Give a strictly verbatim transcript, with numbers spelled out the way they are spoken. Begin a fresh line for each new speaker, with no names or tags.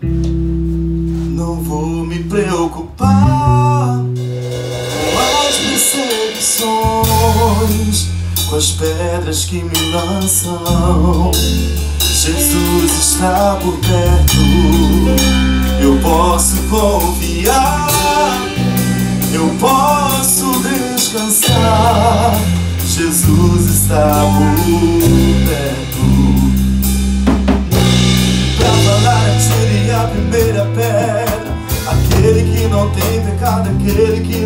Não vou me preocupar com as perseguições, com as pedras que me lançam. Jesus está por perto, eu posso confiar, eu posso descansar. Jesus está por perto. Pra falar, atire a primeira pedra, aquele que não tem pecado, aquele que